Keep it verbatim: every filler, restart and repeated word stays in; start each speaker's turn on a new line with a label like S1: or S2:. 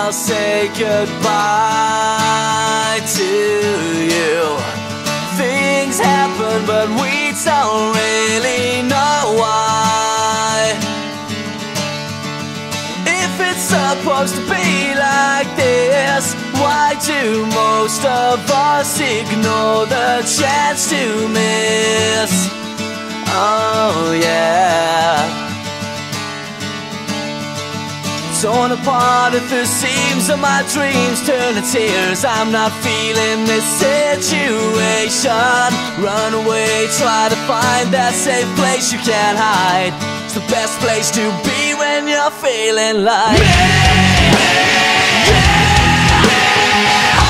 S1: I'll say goodbye to you. Things happen, but we don't really know why. If it's supposed to be like this, why do most of us ignore the chance to miss? Oh yeah. Torn apart at the seams of my dreams turn to tears. I'm not feeling this situation. Run away, try to find that safe place you can't hide. It's the best place to be when you're feeling like me, me, yeah.